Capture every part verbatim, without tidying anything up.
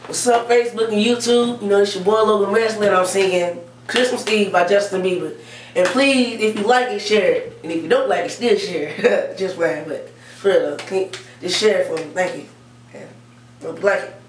What's up, Facebook and YouTube? You know, it's your boy Logan Wrestling. I'm singing Christmas Eve by Justin Bieber. And please, if you like it, share it. And if you don't like it, still share it. Just playing, but for real though, just share it for me. Thank you. And hope you like it.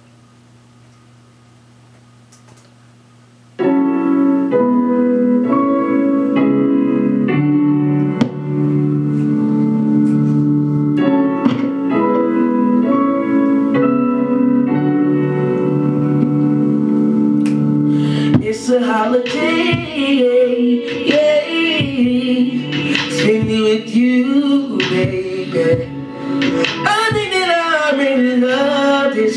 It's a holiday, yeah, spending with you, baby. I think that I really love this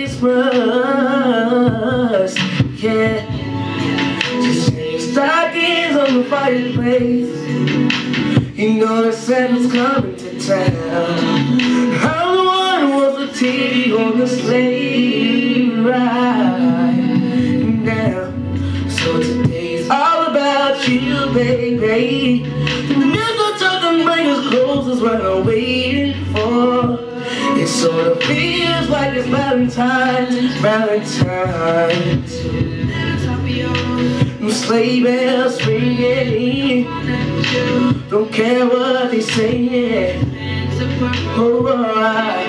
Christmas, yeah. Just hang stockings on the fireplace. You know that Santa's coming to town. I'm the one who wants the T V on the sleigh right now. So today's all about you, baby. The mistletoe can bring us closer is what I'm waiting for. It sort of feels like it's Valentine's, Valentine's. Them sleigh bells ringing, don't care what they say. Oh, I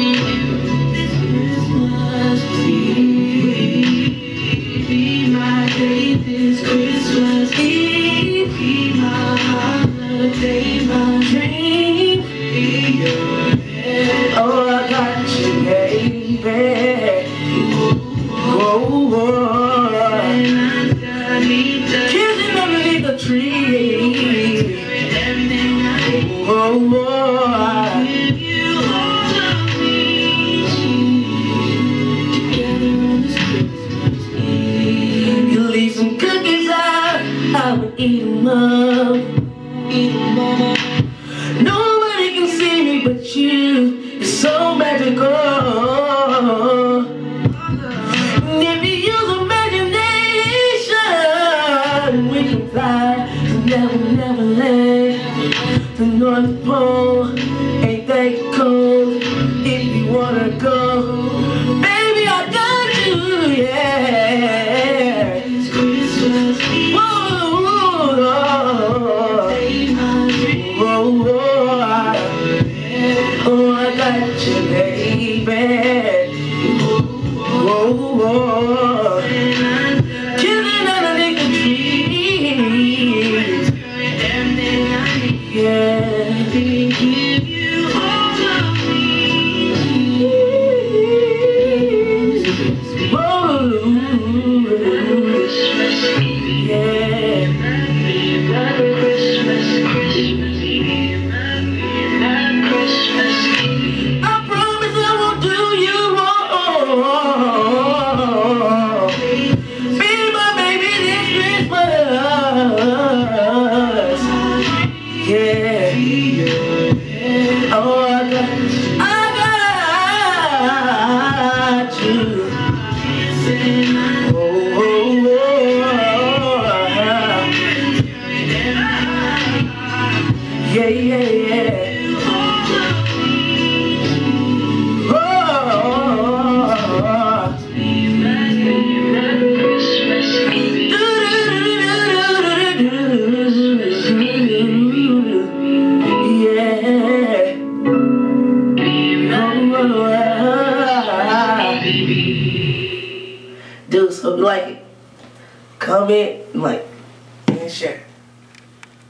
this Christmas Eve, be my holiday, my dream, be your head. Oh, I got you, baby. Oh, oh, kissing underneath the tree. Oh, oh, give you all of me. Together on this Christmas Eve. You leave some cookies out, I would eat them up, eat them up. Nobody can see me but you, it's so magical. And if you use imagination, we can fly to never, never land. The North Pole, ain't that cold? If you wanna go, baby, I got you, yeah. Oh, I got you, baby. Oh, oh, kissing underneath the trees. Yeah, give you all of me. Oh, yeah. Merry Christmas, Christmas Eve. Merry Christmas Eve. I promise I won't do you wrong. Be my baby this Christmas. Yeah. Oh, I got, I got you. Oh, oh, oh. Yeah, yeah, yeah. Oh, yeah. Dudes, hope you like it. Comment, like, and share.